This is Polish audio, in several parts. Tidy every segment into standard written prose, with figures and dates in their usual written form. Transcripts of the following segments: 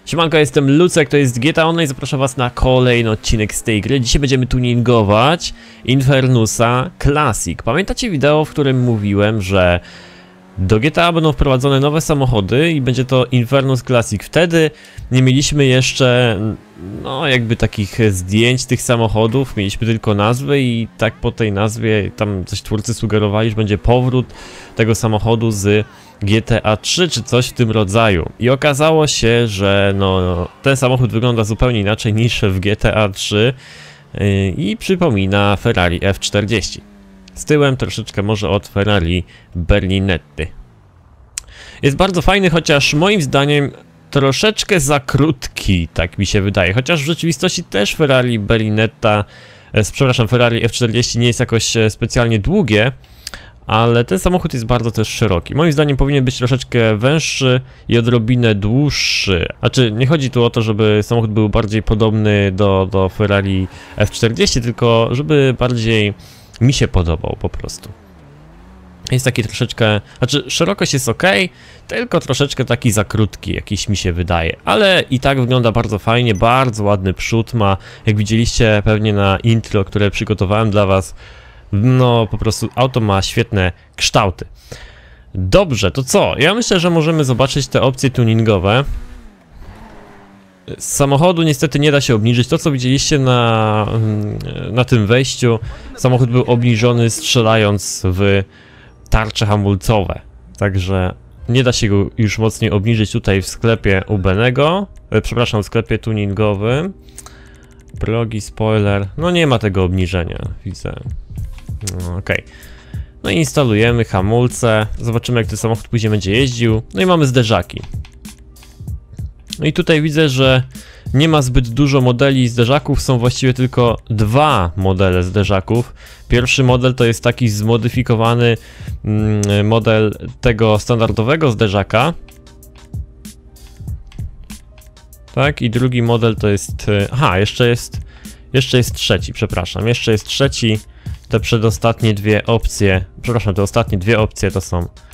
Siemanko, jestem Lucek, to jest GTA Online, zapraszam was na kolejny odcinek z tej gry. Dzisiaj będziemy tuningować Infernusa Classic. Pamiętacie wideo, w którym mówiłem, że do GTA będą wprowadzone nowe samochody i będzie to Infernus Classic. Wtedy nie mieliśmy jeszcze, no jakby takich zdjęć tych samochodów, mieliśmy tylko nazwę i tak po tej nazwie tam coś twórcy sugerowali, że będzie powrót tego samochodu z GTA 3 czy coś w tym rodzaju. I okazało się, że no, ten samochód wygląda zupełnie inaczej niż w GTA 3 i przypomina Ferrari F40. Z tyłem troszeczkę może od Ferrari Berlinetty. Jest bardzo fajny, chociaż moim zdaniem troszeczkę za krótki, tak mi się wydaje. Chociaż w rzeczywistości też Ferrari Berlinetta, przepraszam, Ferrari F40 nie jest jakoś specjalnie długie, ale ten samochód jest bardzo też szeroki. Moim zdaniem powinien być troszeczkę węższy i odrobinę dłuższy. Znaczy, nie chodzi tu o to, żeby samochód był bardziej podobny do Ferrari F40, tylko żeby bardziej mi się podobał po prostu. Jest taki troszeczkę, znaczy szerokość jest ok, tylko troszeczkę taki za krótki, jakiś mi się wydaje. Ale i tak wygląda bardzo fajnie, bardzo ładny przód ma, jak widzieliście pewnie na intro, które przygotowałem dla was. No po prostu auto ma świetne kształty. Dobrze, to co? Ja myślę, że możemy zobaczyć te opcje tuningowe. Z samochodu niestety nie da się obniżyć. To co widzieliście na tym wejściu, samochód był obniżony strzelając w tarcze hamulcowe. Także nie da się go już mocniej obniżyć tutaj w sklepie Ubenego. Przepraszam, w sklepie tuningowym. Progi, spoiler. No nie ma tego obniżenia, widzę. No, okej. No i instalujemy hamulce. Zobaczymy, jak ten samochód później będzie jeździł. No i mamy zderzaki. No i tutaj widzę, że nie ma zbyt dużo modeli zderzaków, są właściwie tylko dwa modele zderzaków. Pierwszy model to jest taki zmodyfikowany model tego standardowego zderzaka. Tak, i drugi model to jest... Aha, jeszcze jest trzeci, przepraszam. Jeszcze jest trzeci. Te przedostatnie dwie opcje... Przepraszam, te ostatnie dwie opcje to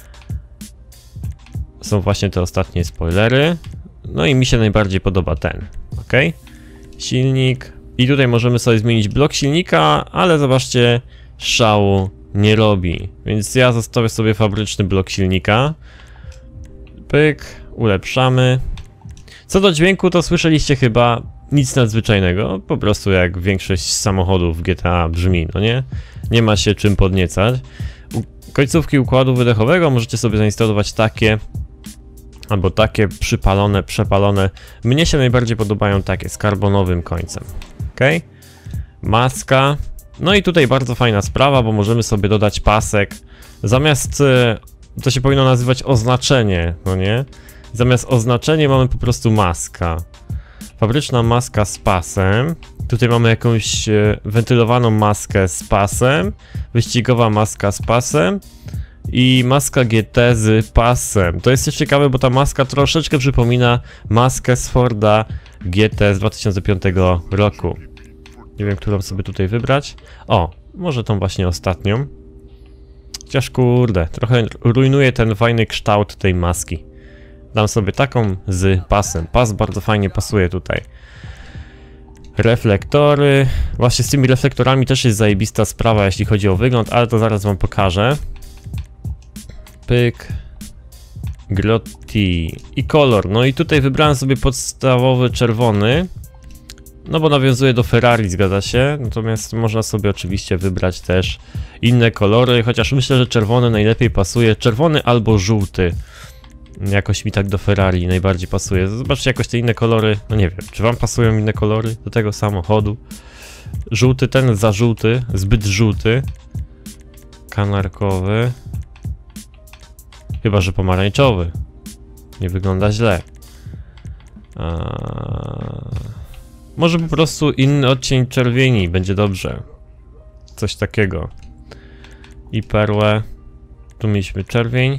są właśnie te ostatnie spoilery. No i mi się najbardziej podoba ten, ok? Silnik. I tutaj możemy sobie zmienić blok silnika, ale zobaczcie, szału nie robi. Więc ja zostawię sobie fabryczny blok silnika. Pyk, ulepszamy. Co do dźwięku, to słyszeliście chyba nic nadzwyczajnego. Po prostu jak większość samochodów w GTA brzmi, no nie? Nie ma się czym podniecać. Końcówki układu wydechowego możecie sobie zainstalować takie, albo takie przypalone, przepalone. Mnie się najbardziej podobają takie z karbonowym końcem. Ok? Maska. No i tutaj bardzo fajna sprawa, bo możemy sobie dodać pasek. Zamiast, to się powinno nazywać oznaczenie, no nie? Zamiast oznaczenie mamy po prostu maska. Fabryczna maska z pasem. Tutaj mamy jakąś wentylowaną maskę z pasem. Wyścigowa maska z pasem. I maska GT z pasem. To jest też ciekawe, bo ta maska troszeczkę przypomina maskę z Forda GT z 2005 roku. Nie wiem, którą sobie tutaj wybrać. O, może tą właśnie ostatnią. Chociaż kurde, trochę rujnuje ten fajny kształt tej maski. Dam sobie taką z pasem. Pas bardzo fajnie pasuje tutaj. Reflektory. Właśnie z tymi reflektorami też jest zajebista sprawa, jeśli chodzi o wygląd, ale to zaraz wam pokażę. Pyk. Grotti. I kolor. No i tutaj wybrałem sobie podstawowy czerwony. No bo nawiązuje do Ferrari, zgadza się. Natomiast można sobie oczywiście wybrać też inne kolory. Chociaż myślę, że czerwony najlepiej pasuje. Czerwony albo żółty. Jakoś mi tak do Ferrari najbardziej pasuje. Zobaczcie jakoś te inne kolory. No nie wiem, czy wam pasują inne kolory do tego samochodu. Żółty, ten za żółty. Zbyt żółty. Kanarkowy. Chyba że pomarańczowy. Nie wygląda źle. Może po prostu inny odcień czerwieni. Będzie dobrze. Coś takiego. I perłę. Tu mieliśmy czerwień.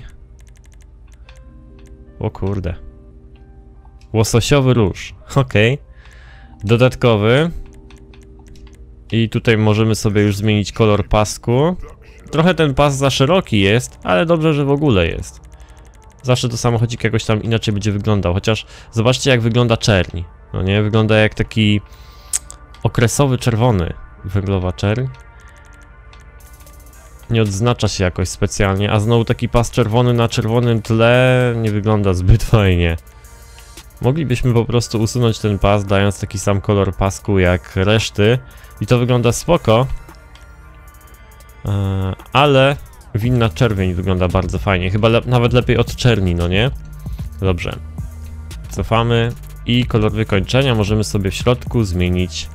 O kurde. Łososiowy róż. Ok. Dodatkowy. I tutaj możemy sobie już zmienić kolor pasku. Trochę ten pas za szeroki jest, ale dobrze, że w ogóle jest. zawsze to samochodzik jakoś tam inaczej będzie wyglądał. Chociaż zobaczcie, jak wygląda czerń. No nie, wygląda jak taki okresowy czerwony. Węglowa czerń. Nie odznacza się jakoś specjalnie, a znowu taki pas czerwony na czerwonym tle nie wygląda zbyt fajnie. Moglibyśmy po prostu usunąć ten pas, dając taki sam kolor pasku jak reszty i to wygląda spoko, ale winna czerwień wygląda bardzo fajnie, chyba nawet lepiej od czerni, no nie? Dobrze, cofamy i kolor wykończenia możemy sobie w środku zmienić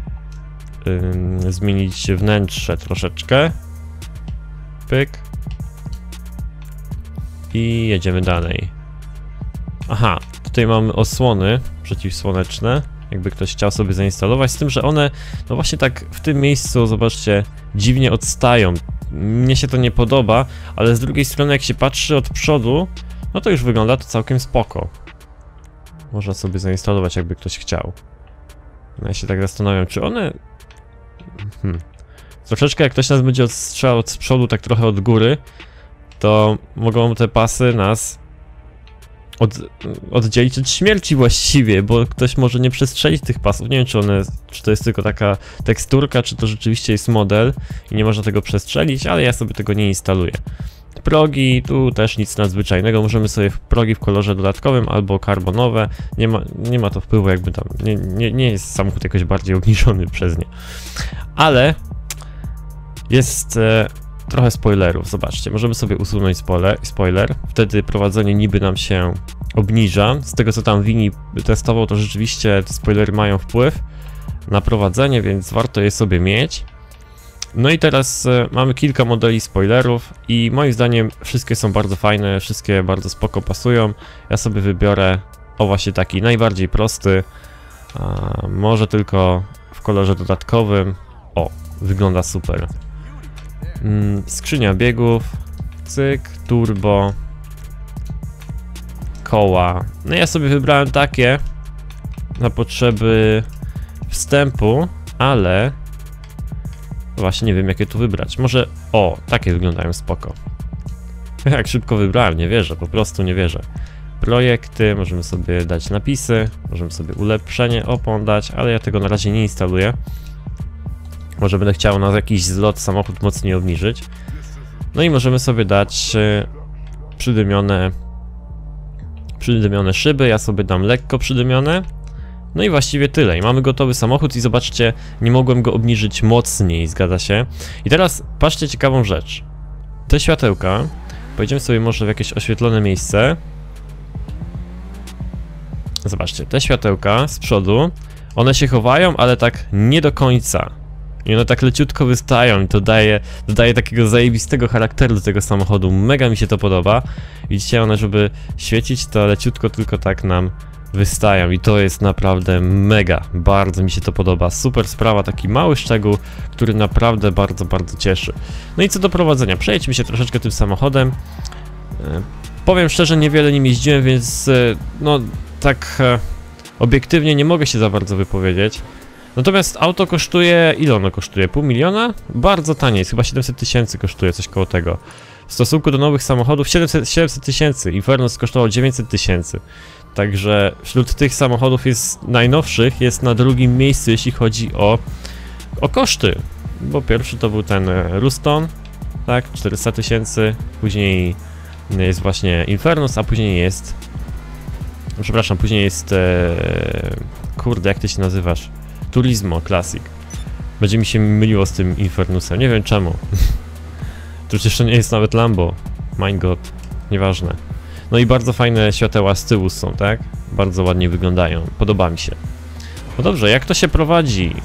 wnętrze troszeczkę. Pyk. I jedziemy dalej. Aha, tutaj mamy osłony przeciwsłoneczne, jakby ktoś chciał sobie zainstalować, z tym, że one, no właśnie tak w tym miejscu, zobaczcie, dziwnie odstają. Mnie się to nie podoba, ale z drugiej strony jak się patrzy od przodu, no to już wygląda to całkiem spoko. Można sobie zainstalować, jakby ktoś chciał. No ja się tak zastanawiam, czy one... Troszeczkę jak ktoś nas będzie odstrzelał od przodu, tak trochę od góry, to mogą te pasy nas oddzielić od śmierci właściwie, bo ktoś może nie przestrzelić tych pasów. Nie wiem, czy to jest tylko taka teksturka, czy to rzeczywiście jest model i nie można tego przestrzelić, ale ja sobie tego nie instaluję. Progi, tu też nic nadzwyczajnego, możemy sobie progi w kolorze dodatkowym albo karbonowe, nie ma to wpływu jakby tam, nie jest samochód jakoś bardziej obniżony przez nie. Ale jest trochę spoilerów, zobaczcie, możemy sobie usunąć spoiler, wtedy prowadzenie niby nam się obniża. Z tego co tam Wini testował, to rzeczywiście te spoilery mają wpływ na prowadzenie, więc warto je sobie mieć. No i teraz mamy kilka modeli spoilerów i moim zdaniem wszystkie są bardzo fajne, wszystkie bardzo spoko pasują. Ja sobie wybiorę właśnie taki najbardziej prosty, może tylko w kolorze dodatkowym. O, wygląda super. Skrzynia biegów, cyk, turbo, koła. No ja sobie wybrałem takie na potrzeby wstępu, ale właśnie nie wiem, jakie tu wybrać. Może, o, takie wyglądają spoko. Jak szybko wybrałem, nie wierzę, po prostu nie wierzę. Projekty, możemy sobie dać napisy, możemy sobie ulepszenie opon dać, ale ja tego na razie nie instaluję. Może będę chciał na jakiś zlot samochód mocniej obniżyć. No i możemy sobie dać przydymione szyby, ja sobie dam lekko przydymione. No i właściwie tyle. I mamy gotowy samochód i zobaczcie, nie mogłem go obniżyć mocniej, zgadza się. I teraz patrzcie ciekawą rzecz. Te światełka, pojedziemy sobie może w jakieś oświetlone miejsce. Zobaczcie, te światełka z przodu, one się chowają, ale tak nie do końca. I one tak leciutko wystają i to dodaje takiego zajebistego charakteru do tego samochodu. Mega mi się to podoba. Widzicie, one żeby świecić, to leciutko tylko tak nam wystają i to jest naprawdę mega. Bardzo mi się to podoba. Super sprawa, taki mały szczegół, który naprawdę bardzo, bardzo cieszy. No i co do prowadzenia, przejedźmy się troszeczkę tym samochodem. Powiem szczerze, niewiele nim jeździłem, więc no tak obiektywnie nie mogę się za bardzo wypowiedzieć. Natomiast auto kosztuje, ile ono kosztuje? Pół miliona? Bardzo tanie, jest chyba 700 tysięcy kosztuje, coś koło tego. W stosunku do nowych samochodów 700 tysięcy, Infernus kosztował 900 tysięcy. Także wśród tych samochodów najnowszych jest na drugim miejscu, jeśli chodzi o koszty. Bo pierwszy to był ten Ruston, tak, 400 tysięcy, później jest właśnie Infernus, a później jest... Przepraszam, później jest... kurde, jak ty się nazywasz? Turismo Classic. Będzie mi się myliło z tym Infernusem, nie wiem czemu. To przecież to nie jest nawet Lambo. My god, nieważne. No i bardzo fajne świateła z tyłu są, tak? Bardzo ładnie wyglądają, podoba mi się. No dobrze, jak to się prowadzi?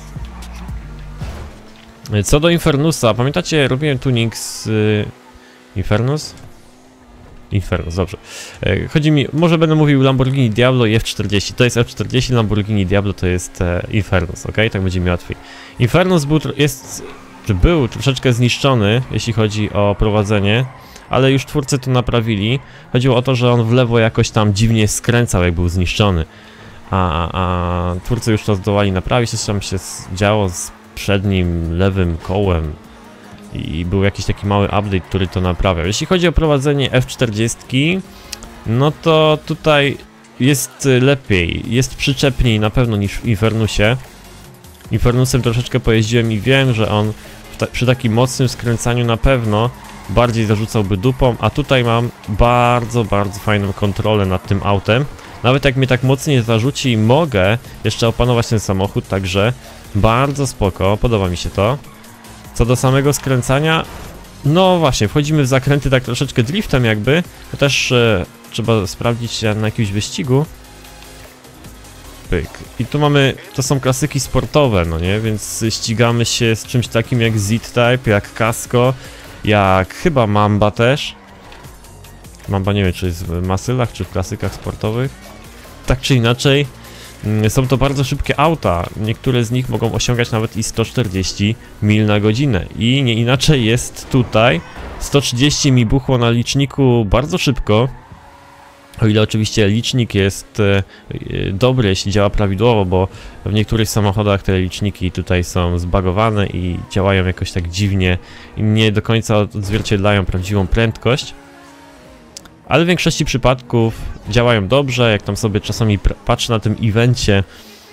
Co do Infernusa, pamiętacie, robiłem tuning z... Infernus? Infernus, dobrze. Chodzi mi, może będę mówił Lamborghini Diablo i F40. To jest F40, Lamborghini Diablo to jest Infernus, ok? Tak będzie mi łatwiej. Infernus był troszeczkę zniszczony, jeśli chodzi o prowadzenie, ale już twórcy to naprawili. Chodziło o to, że on w lewo jakoś tam dziwnie skręcał, jak był zniszczony. A twórcy już to zdołali naprawić, coś tam się działo z przednim lewym kołem. I był jakiś taki mały update, który to naprawiał. Jeśli chodzi o prowadzenie F40, no to tutaj jest lepiej, jest przyczepniej na pewno niż w Infernusie. Infernusem troszeczkę pojeździłem i wiem, że on przy takim mocnym skręcaniu na pewno bardziej zarzucałby dupą, a tutaj mam bardzo, bardzo fajną kontrolę nad tym autem. Nawet jak mnie tak mocniej zarzuci, mogę jeszcze opanować ten samochód, także bardzo spoko, podoba mi się to. Co do samego skręcania, no właśnie, wchodzimy w zakręty tak troszeczkę driftem jakby, to też trzeba sprawdzić na jakimś wyścigu. Pyk. I tu mamy, to są klasyki sportowe, no nie, więc ścigamy się z czymś takim jak Z-Type, jak Casco, jak chyba Mamba też. Mamba nie wiem, czy jest w masylach, czy w klasykach sportowych. Tak czy inaczej, są to bardzo szybkie auta. Niektóre z nich mogą osiągać nawet i 140 mil na godzinę. I nie inaczej jest tutaj. 130 mi buchło na liczniku bardzo szybko. O ile oczywiście licznik jest dobry, jeśli działa prawidłowo, bo w niektórych samochodach te liczniki tutaj są zbagowane i działają jakoś tak dziwnie i nie do końca odzwierciedlają prawdziwą prędkość. Ale w większości przypadków działają dobrze, jak tam sobie czasami patrzę na tym evencie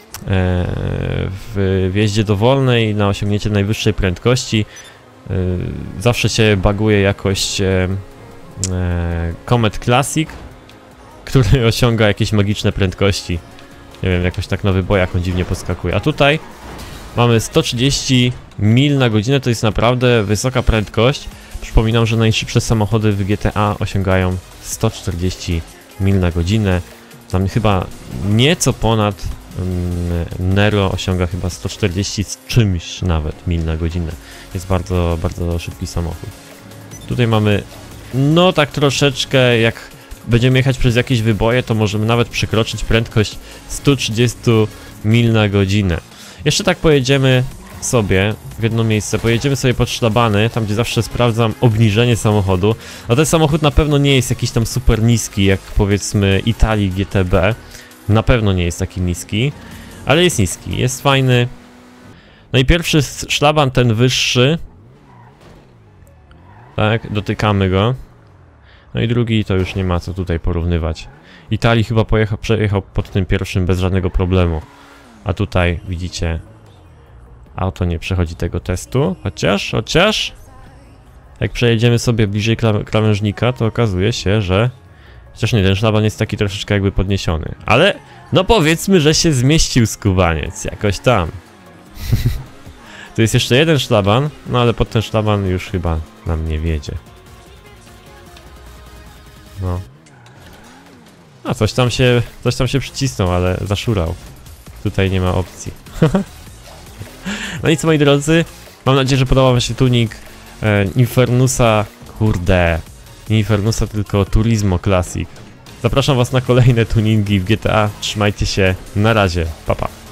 w wjeździe dowolnej na osiągnięcie najwyższej prędkości, zawsze się baguje jakoś Comet Classic, który osiąga jakieś magiczne prędkości. Nie wiem, jakoś tak na wybojach on dziwnie podskakuje. A tutaj mamy 130 mil na godzinę, to jest naprawdę wysoka prędkość. Przypominam, że najszybsze samochody w GTA osiągają 140 mil na godzinę. Tam chyba nieco ponad Nero osiąga chyba 140 z czymś nawet mil na godzinę. Jest bardzo, bardzo szybki samochód. Tutaj mamy, no tak troszeczkę, jak będziemy jechać przez jakieś wyboje, to możemy nawet przekroczyć prędkość 130 mil na godzinę. Jeszcze tak pojedziemy sobie w jedno miejsce, pojedziemy sobie pod szlabany, tam gdzie zawsze sprawdzam obniżenie samochodu. No ten samochód na pewno nie jest jakiś tam super niski, jak powiedzmy Italii GTB. Na pewno nie jest taki niski, ale jest niski, jest fajny. No i pierwszy szlaban, ten wyższy. Tak, dotykamy go. No i drugi to już nie ma co tutaj porównywać. Italii chyba przejechał pod tym pierwszym bez żadnego problemu. A tutaj widzicie, auto nie przechodzi tego testu, chociaż jak przejedziemy sobie bliżej krawężnika, to okazuje się, że chociaż nie, ten szlaban jest taki troszeczkę jakby podniesiony. Ale no powiedzmy, że się zmieścił skubaniec, jakoś tam. Tu jest jeszcze jeden szlaban, no ale pod ten szlaban już chyba nam nie wiedzie. No. A coś tam się przycisnął, ale zaszurał. Tutaj nie ma opcji. No nic, moi drodzy, mam nadzieję, że podobał wam się tuning Infernusa, kurde, nie Infernusa, tylko Turismo Classic. Zapraszam was na kolejne tuningi w GTA, trzymajcie się, na razie, pa pa.